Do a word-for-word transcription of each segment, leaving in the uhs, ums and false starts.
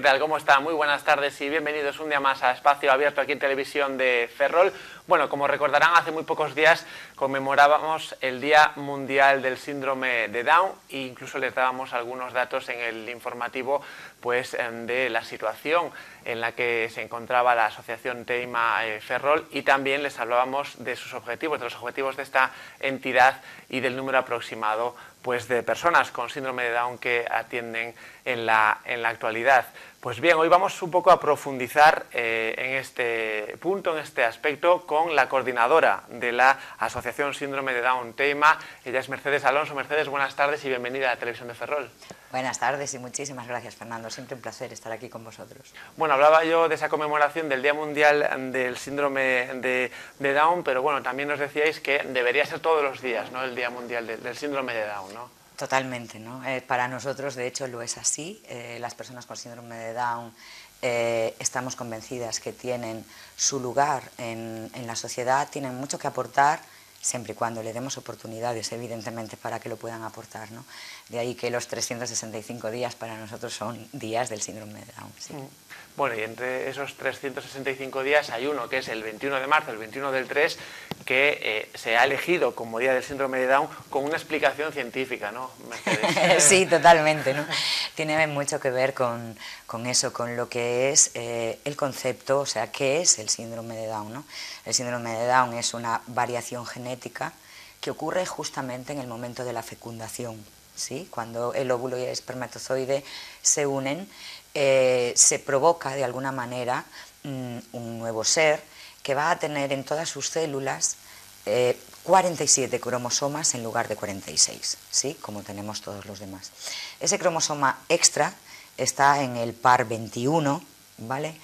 tal? ¿Cómo está? Muy buenas tardes y bienvenidos un día más a Espacio Abierto aquí en Televisión de Ferrol. Bueno, como recordarán, hace muy pocos días conmemorábamos el Día Mundial del Síndrome de Down e incluso les dábamos algunos datos en el informativo pues, de la situación en la que se encontraba la asociación Teima eh, Ferrol, y también les hablábamos de sus objetivos, de los objetivos de esta entidad y del número aproximado pues, de personas con síndrome de Down que atienden en la, en la actualidad. Pues bien, hoy vamos un poco a profundizar eh, en este punto, en este aspecto, con la coordinadora de la Asociación Síndrome de Down Teima. Ella es Mercedes Alonso. Mercedes, buenas tardes y bienvenida a Televisión de Ferrol. Buenas tardes y muchísimas gracias, Fernando. Siempre un placer estar aquí con vosotros. Bueno, hablaba yo de esa conmemoración del Día Mundial del Síndrome de, de Down, pero bueno, también nos decíais que debería ser todos los días, ¿no?, el Día Mundial de, del Síndrome de Down, ¿no? Totalmente, ¿no? Eh, para nosotros, de hecho, lo es así. Eh, las personas con síndrome de Down eh, estamos convencidas que tienen su lugar en, en la sociedad, tienen mucho que aportar, siempre y cuando le demos oportunidades, evidentemente, para que lo puedan aportar, ¿no? De ahí que los trescientos sesenta y cinco días para nosotros son días del síndrome de Down. Sí. Bueno, y entre esos trescientos sesenta y cinco días hay uno que es el veintiuno de marzo, el veintiuno del tres, que eh, se ha elegido como Día del Síndrome de Down con una explicación científica, ¿no, Mercedes? Sí, totalmente, ¿no? Tiene mucho que ver con, con eso, con lo que es eh, el concepto, o sea, ¿qué es el síndrome de Down, ¿no? El síndrome de Down es una variación genética que ocurre justamente en el momento de la fecundación, ¿sí? Cuando el óvulo y el espermatozoide se unen, eh, se provoca de alguna manera mm, un nuevo ser que va a tener en todas sus células eh, cuarenta y siete cromosomas en lugar de cuarenta y seis, ¿sí?, como tenemos todos los demás. Ese cromosoma extra está en el par veintiuno, ¿vale?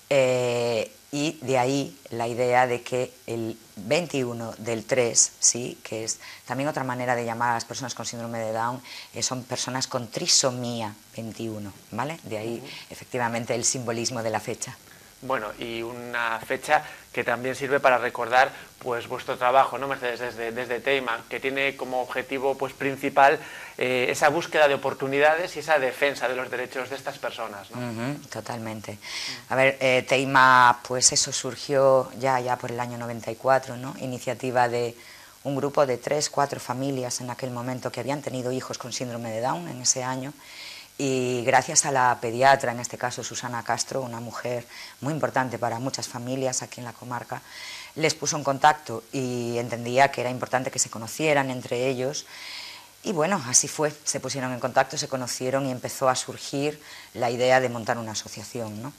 Eh, y de ahí la idea de que el veintiuno del tres, ¿sí?, que es también otra manera de llamar a las personas con síndrome de Down, eh, son personas con trisomía veintiuno, ¿vale? De ahí efectivamente el simbolismo de la fecha. Bueno, y una fecha que también sirve para recordar pues vuestro trabajo, ¿no, Mercedes? Desde, desde Teima, que tiene como objetivo pues principal eh, esa búsqueda de oportunidades y esa defensa de los derechos de estas personas, ¿no? Uh-huh, totalmente. A ver, eh, Teima, pues eso surgió ya, ya por el año noventa y cuatro, ¿no? Iniciativa de un grupo de tres, cuatro familias en aquel momento que habían tenido hijos con síndrome de Down en ese año. Y gracias a la pediatra, en este caso Susana Castro, una mujer muy importante para muchas familias aquí en la comarca, les puso en contacto y entendía que era importante que se conocieran entre ellos. Y bueno, así fue, se pusieron en contacto, se conocieron y empezó a surgir la idea de montar una asociación, ¿no?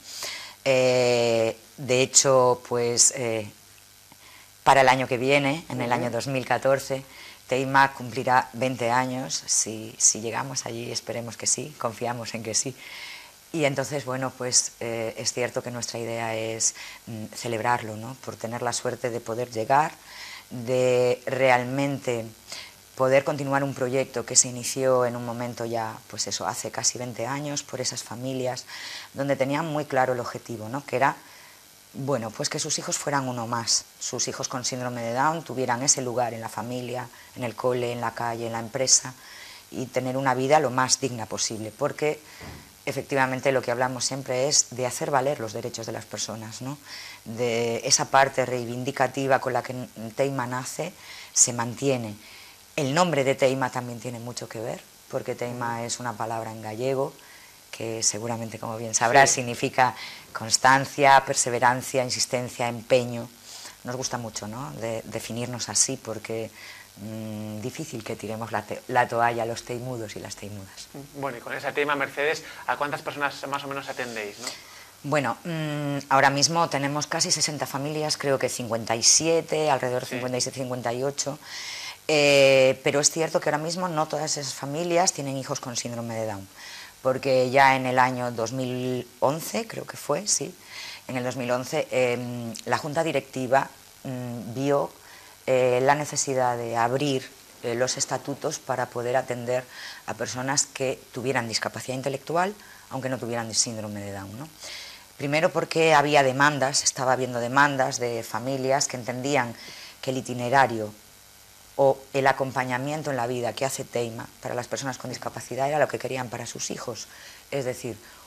Eh, de hecho, pues eh, para el año que viene, en el año dos mil catorce, Teima cumplirá veinte años, si, si llegamos allí, esperemos que sí, confiamos en que sí. Y entonces, bueno, pues eh, es cierto que nuestra idea es mm, celebrarlo, ¿no? Por tener la suerte de poder llegar, de realmente poder continuar un proyecto que se inició en un momento ya, pues eso, hace casi veinte años, por esas familias, donde tenían muy claro el objetivo, ¿no? Que era, bueno, pues que sus hijos fueran uno más, sus hijos con síndrome de Down tuvieran ese lugar en la familia, en el cole, en la calle, en la empresa, y tener una vida lo más digna posible, porque efectivamente lo que hablamos siempre es de hacer valer los derechos de las personas, ¿no? De esa parte reivindicativa con la que Teima nace, se mantiene. El nombre de Teima también tiene mucho que ver, porque Teima es una palabra en gallego, que seguramente, como bien sabrás, sí, significa constancia, perseverancia, insistencia, empeño. Nos gusta mucho, ¿no?, de definirnos así, porque mmm, difícil que tiremos la, la toalla a los teimudos y las teimudas. Bueno, y con esa Teima, Mercedes, ¿a cuántas personas más o menos atendéis, no? Bueno, mmm, ahora mismo tenemos casi sesenta familias, creo que cincuenta y siete, alrededor de cincuenta y siete, cincuenta y ocho. Eh, pero es cierto que ahora mismo no todas esas familias tienen hijos con síndrome de Down, porque ya en el año dos mil once, creo que fue, sí, en el dos mil once eh, la Junta Directiva mm, vio eh, la necesidad de abrir eh, los estatutos para poder atender a personas que tuvieran discapacidad intelectual, aunque no tuvieran síndrome de Down, ¿no? Primero porque había demandas, estaba habiendo demandas de familias que entendían que el itinerario o el acompañamiento en la vida que hace Teima para las personas con discapacidad era lo que querían para sus hijos, es decir,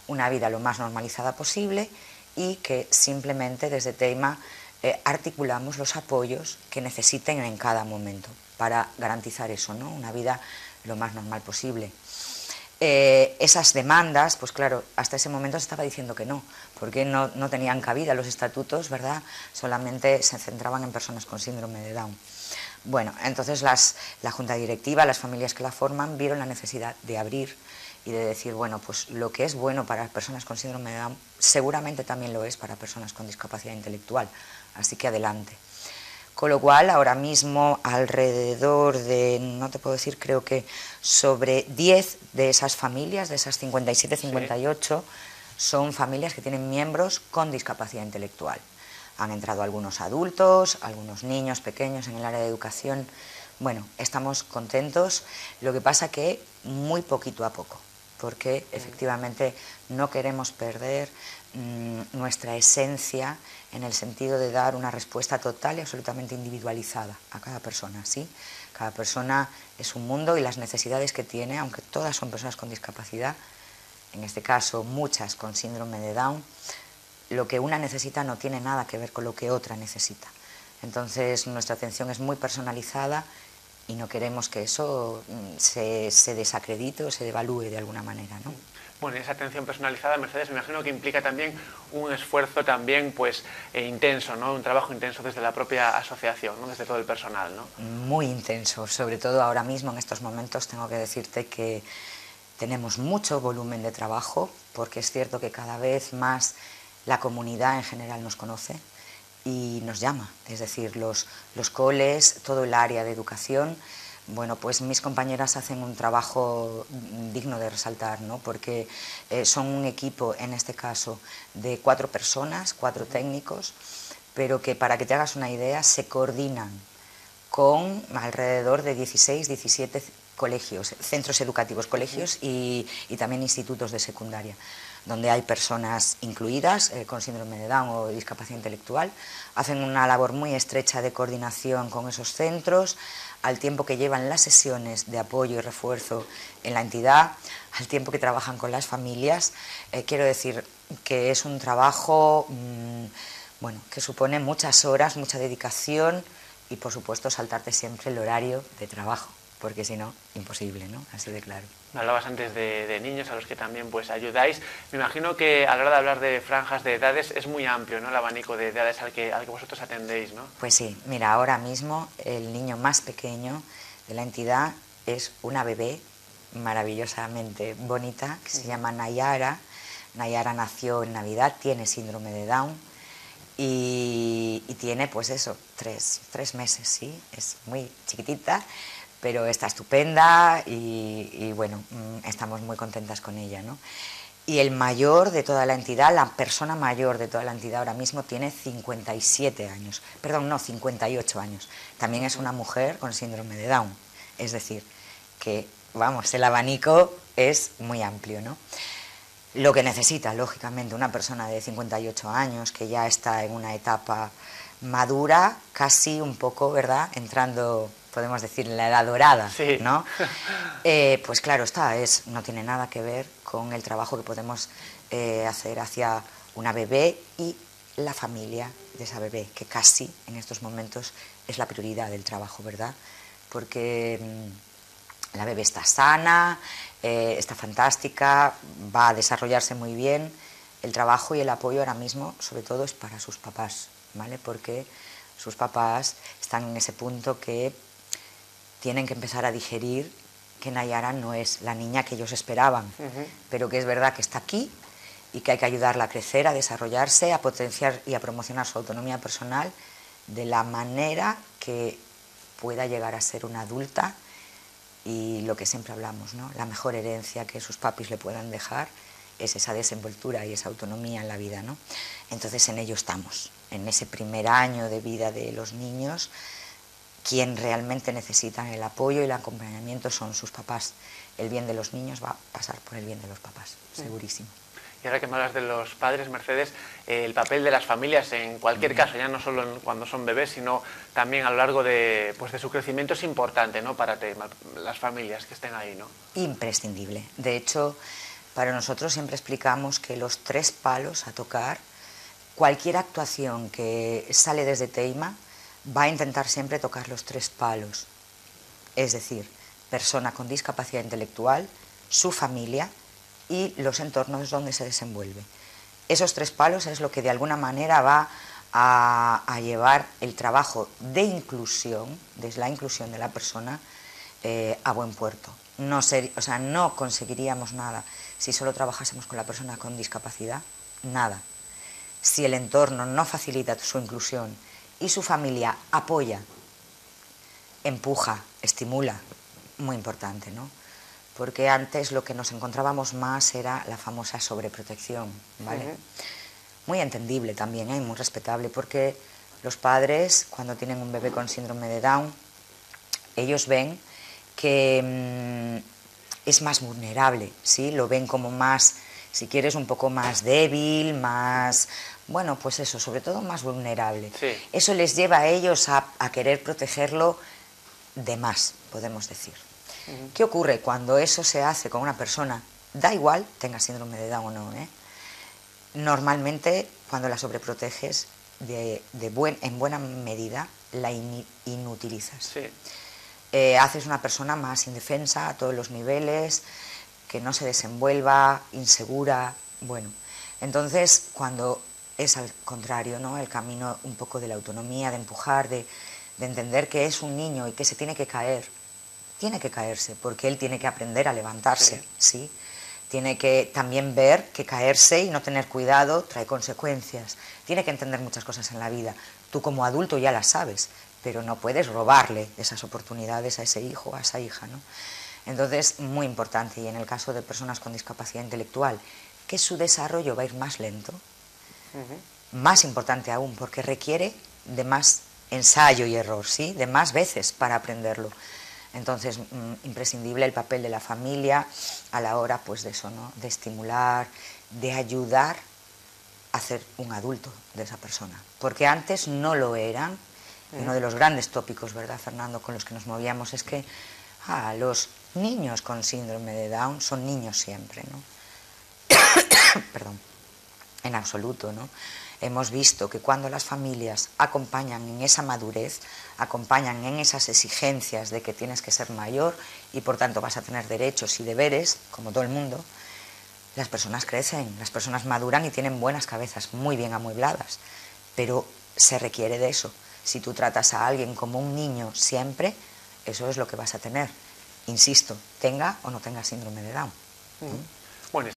una vida lo más normalizada posible y que simplemente desde Teima eh, articulamos los apoyos que necesiten en cada momento para garantizar eso, ¿no? Una vida lo más normal posible. Eh, esas demandas, pues claro, hasta ese momento se estaba diciendo que no, porque no, no tenían cabida los estatutos, ¿verdad? Solamente se centraban en personas con síndrome de Down. Bueno, entonces las, la junta directiva, las familias que la forman, vieron la necesidad de abrir y de decir, bueno, pues lo que es bueno para personas con síndrome de Down seguramente también lo es para personas con discapacidad intelectual, así que adelante. Con lo cual, ahora mismo, alrededor de, no te puedo decir, creo que sobre diez de esas familias, de esas cincuenta y siete, cincuenta y ocho, sí, son familias que tienen miembros con discapacidad intelectual. Han entrado algunos adultos, algunos niños pequeños en el área de educación. Bueno, estamos contentos, lo que pasa que muy poquito a poco, porque efectivamente no queremos perder mmm, nuestra esencia en el sentido de dar una respuesta total y absolutamente individualizada a cada persona, ¿sí? Cada persona es un mundo y las necesidades que tiene, aunque todas son personas con discapacidad, en este caso muchas con síndrome de Down, lo que una necesita no tiene nada que ver con lo que otra necesita. Entonces nuestra atención es muy personalizada y no queremos que eso se, se desacredite o se devalúe de alguna manera, ¿no? Bueno, esa atención personalizada, Mercedes, me imagino que implica también un esfuerzo también, pues, eh, intenso, ¿no? Un trabajo intenso desde la propia asociación, ¿no? Desde todo el personal, ¿no? Muy intenso, sobre todo ahora mismo, en estos momentos, tengo que decirte que tenemos mucho volumen de trabajo, porque es cierto que cada vez más la comunidad en general nos conoce y nos llama, es decir, los, los coles, todo el área de educación. Bueno, pues mis compañeras hacen un trabajo digno de resaltar, ¿no? Porque eh, son un equipo, en este caso, de cuatro personas, cuatro técnicos, pero que, para que te hagas una idea, se coordinan con alrededor de dieciséis, diecisiete colegios, centros educativos, colegios y, y también institutos de secundaria, donde hay personas incluidas eh, con síndrome de Down o discapacidad intelectual. Hacen una labor muy estrecha de coordinación con esos centros, al tiempo que llevan las sesiones de apoyo y refuerzo en la entidad, al tiempo que trabajan con las familias. Eh, quiero decir que es un trabajo mmm, bueno, que supone muchas horas, mucha dedicación y, por supuesto, saltarte siempre el horario de trabajo, porque si no, imposible, ¿no? Así de claro. Me hablabas antes de, de niños a los que también pues ayudáis. Me imagino que a la hora de hablar de franjas de edades es muy amplio, ¿no? El abanico de edades al que, al que vosotros atendéis, ¿no? Pues sí, mira, ahora mismo el niño más pequeño de la entidad es una bebé maravillosamente bonita que se llama Nayara. Nayara nació en Navidad, tiene síndrome de Down y, y tiene pues eso, tres, tres meses, sí, es muy chiquitita, pero está estupenda y, y bueno, estamos muy contentas con ella, ¿no? Y el mayor de toda la entidad, la persona mayor de toda la entidad ahora mismo tiene cincuenta y siete años, perdón, no, cincuenta y ocho años. También es una mujer con síndrome de Down, es decir, que, vamos, el abanico es muy amplio, ¿no? Lo que necesita, lógicamente, una persona de cincuenta y ocho años que ya está en una etapa madura, casi un poco, ¿verdad?, entrando, podemos decir, en la edad dorada, sí, ¿no? Eh, pues claro está, es, no tiene nada que ver con el trabajo que podemos eh, hacer hacia una bebé y la familia de esa bebé, que casi en estos momentos es la prioridad del trabajo, ¿verdad? Porque mmm, la bebé está sana, eh, está fantástica, va a desarrollarse muy bien. El trabajo y el apoyo ahora mismo, sobre todo, es para sus papás, ¿vale? Porque sus papás están en ese punto que tienen que empezar a digerir que Nayara no es la niña que ellos esperaban, uh-huh. pero que es verdad que está aquí y que hay que ayudarla a crecer, a desarrollarse, a potenciar y a promocionar su autonomía personal de la manera que pueda llegar a ser una adulta y lo que siempre hablamos, ¿no? La mejor herencia que sus papis le puedan dejar es esa desenvoltura y esa autonomía en la vida, ¿no? Entonces en ello estamos, en ese primer año de vida de los niños. Quien realmente necesitan el apoyo y el acompañamiento son sus papás. El bien de los niños va a pasar por el bien de los papás, segurísimo. Y ahora que me hablas de los padres, Mercedes, eh, el papel de las familias en cualquier caso, ya no solo en, cuando son bebés, sino también a lo largo de, pues, de su crecimiento es importante, ¿no? Para te, las familias que estén ahí, ¿no? Imprescindible. De hecho, Para nosotros siempre explicamos que los tres palos a tocar, cualquier actuación que sale desde Teima va a intentar siempre tocar los tres palos. Es decir, persona con discapacidad intelectual, su familia y los entornos donde se desenvuelve. Esos tres palos es lo que de alguna manera va a, a llevar el trabajo de inclusión, de la inclusión de la persona, eh, a buen puerto. No ser, o sea, no conseguiríamos nada si solo trabajásemos con la persona con discapacidad, nada. Si el entorno no facilita su inclusión y su familia apoya, empuja, estimula, muy importante, ¿no? Porque antes lo que nos encontrábamos más era la famosa sobreprotección, ¿vale? Uh-huh. Muy entendible también, ¿eh? Muy respetable, porque los padres, cuando tienen un bebé con síndrome de Down, ellos ven que mmm, es más vulnerable, ¿sí? Lo ven como más, si quieres, un poco más débil, más, bueno, pues eso, sobre todo más vulnerable. Sí. Eso les lleva a ellos a, a querer protegerlo de más, podemos decir. Uh-huh. ¿Qué ocurre cuando eso se hace con una persona? Da igual tenga síndrome de Down o no, ¿eh? Normalmente, cuando la sobreproteges, de, de buen, en buena medida la in, inutilizas. Sí. Eh, haces una persona más indefensa a todos los niveles, que no se desenvuelva, insegura, bueno. Entonces, cuando es al contrario, ¿no? El camino un poco de la autonomía, de empujar, de, de entender que es un niño y que se tiene que caer, tiene que caerse, porque él tiene que aprender a levantarse, ¿sí? ¿sí? Tiene que también ver que caerse y no tener cuidado trae consecuencias. Tiene que entender muchas cosas en la vida. Tú como adulto ya las sabes, pero no puedes robarle esas oportunidades a ese hijo o a esa hija, ¿no? Entonces, muy importante, y en el caso de personas con discapacidad intelectual, que su desarrollo va a ir más lento, uh-huh. más importante aún, porque requiere de más ensayo y error, ¿sí? De más veces para aprenderlo. Entonces, mmm, imprescindible el papel de la familia a la hora, pues, de eso, ¿no? De estimular, de ayudar a ser un adulto de esa persona. Porque antes no lo eran. Uh-huh. Uno de los grandes tópicos, ¿verdad, Fernando?, con los que nos movíamos es que ah, los niños con síndrome de Down son niños siempre, ¿no? Perdón. En absoluto, ¿no? Hemos visto que cuando las familias acompañan en esa madurez, acompañan en esas exigencias de que tienes que ser mayor y por tanto vas a tener derechos y deberes, como todo el mundo, las personas crecen, las personas maduran y tienen buenas cabezas, muy bien amuebladas, pero se requiere de eso. Si tú tratas a alguien como un niño siempre, eso es lo que vas a tener, insisto, tenga o no tenga síndrome de Down. Mm. Bueno,